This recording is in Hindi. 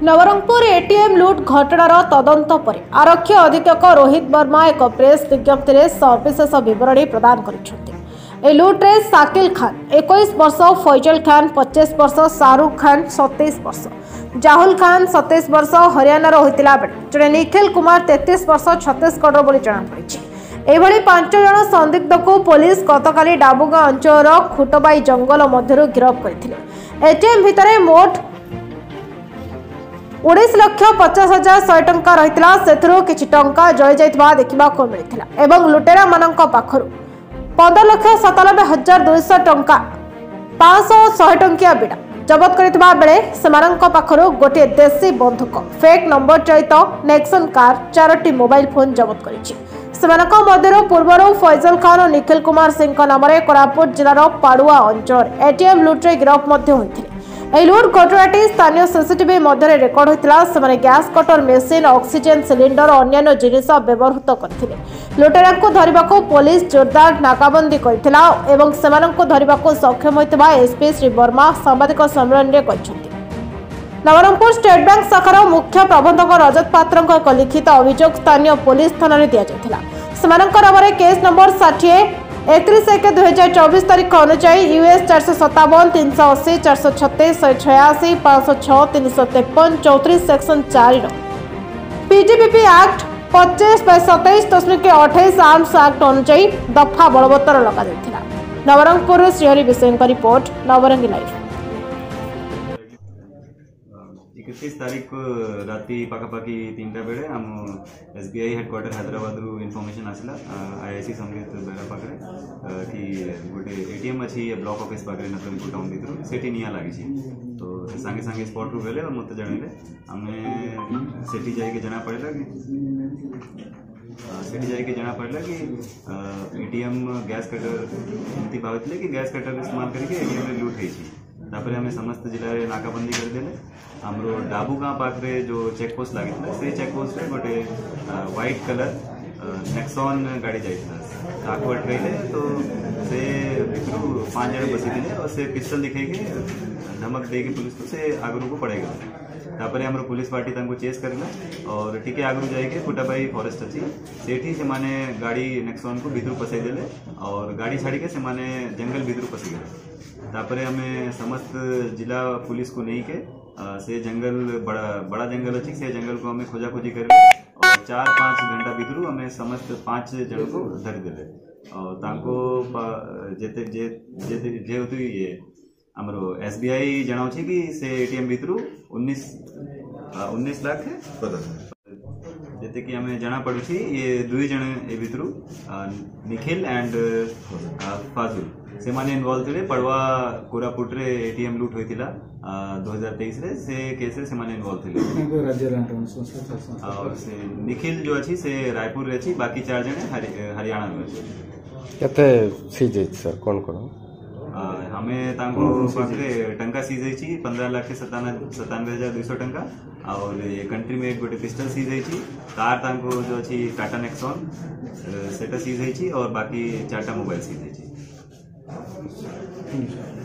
नवरंगपुर एटीएम लुट घटनार तदंत पर आरक्षी अधीक्षक रोहित वर्मा एक प्रेस विज्ञप्ति में सविशेष बरणी प्रदान कर लुट्रे शाकिल खान 21 वर्ष, फैजल खान 25 वर्ष, शाहरुख खान 27 वर्ष, जाहुल खान 27 वर्ष हरियाणार होता बेले जड़े निखिल कुमार 33 वर्ष छत्तीसगढ़ बोली जमापड़ी। एभली 5 जन संदिग्ध को पुलिस गतकाली डाबुगा अंचल खुटबाई जंगल मध्य गिरफ्त करथिले। एटीएम भितर मोट 19,50,100 टंका रही किछि टंका जळी जाइतबा देखिबाको मिलिथिला एवं लुटेरा मानक पाखरु 15,97,200 टंका 500 टंकिया बिड़ा जबत करथिबा बेले सेमानक पाखरु गोटे देसी बंदूक, फेक नंबर चयित नेक्सन कार, 4टी मोबाइल फोन जबत करिछि। सेमानक मध्यरु पूर्वरु फैजल खान और निखिल कुमार सिंह नामरे कोरापुट जिलार पाडुआ अंचल एटीएम लुट्रे गिरफ्त मध्य होइथिले। लुट घटनाटी स्थानीय सीसीटीवी मध्य रेकर्ड होता। से gas cutter machine, oxygen cylinder और अन्य जिनिस व्यवहृत करथिले। लुटेरा को धरने को पुलिस जोरदार नाकाबंदी करथिला एवं सेमानंको धरने को सक्षम होइतबा एसपी श्री वर्मा सांबादिक सम्मेलन में कहछन्ति। नवरंगपुर स्टेट बैंक शाखार मुख्य प्रबंधक रजत पात्र एक लिखित अभियोग स्थानीय पुलिस थाना रे दिया जायतिला। सेमानंको नामरे केस नंबर 61/1/2024 तारीख अनुसार US 457 380 436 186 506 353 34 section 4 PDPP act 25/27.28 arms act अनुसार दफा बलवत्तर लगा जायतिला। नवरंगपुर श्रीहरि विषय का रिपोर्ट, नवरंगी लाइव। 31 तारीख को राति पाखापाखि 3टा बेले आम एसबीआई हेडक्वार्टर हैदराबाद रु इनफॉरमेशन आसला आईआईसी संगीत बेड़ा पाखे कि गोटे एटीएम अच्छी ब्लॉक ऑफिस पाखे नतरंगपुर टाउन भर से निया लगी तो सांगे सांगे स्पॉट रु गले और मत जानले आम से जाके जना पड़ा कि एटीएम गैस कटर एमती भावते कि गैस कटर इस्तेमाल करके एटीएम लुट होती आम समस्त जिले में नाकाबंदी करदे। हमरो डाबू गाँव पाखे जो चेकपोस्ट लगे से चेकपोस्ट गोटे व्हाइट कलर नेक्सॉन गाड़ी जाइए अटकैले तो से भितर 5 जन बसी और से पिस्टल दिखे धमक दे पुलिस को से आगु को पड़े गले आम पुलिस पार्टी चेस करला और टिके आगु जाइए फुटाबाई फॉरेस्ट अच्छी सेठी से माने गाड़ी नेक्सॉन को भितर पसई देले और गाड़ी छाड़ी के से माने जंगल भितर पसी गले। तापर हमें समस्त जिला पुलिस को नहीं के से जंगल बड़ा जंगल अच्छी से जंगल को हमें खोजाखोजी कर और 4-5 घंटा भितर हमें समस्त 5 जन को धर देले और तांको जेहेतु ये हमरो एसबीआई जनाऊ कि से एटीएम भितर 19 लाख जेते कि हमें जना पड़ुछि ये 2 जन ए भितर निखिल एंड फाजुल से माने इन्वॉल्व थे पड़वा कोरापुट रे एटीएम लूट होइतिला 2023 रे से केस रे से माने इन्वॉल्व थे और से निखिल जो अछि से रायपुर रे अछि बाकी 4 जने हरियाणा में अछि। केते सीज सर कोन कोन हमें तांको पाखरे टंका सीज होइछि 15,97,200 टंका और ये कंट्री में एक गोटे पिस्टल सीज होइछि कार तांको जो अछि टाटा नेक्सॉन सेटा सीज होइछि और बाकी 4टा मोबाइल सीज होइछि।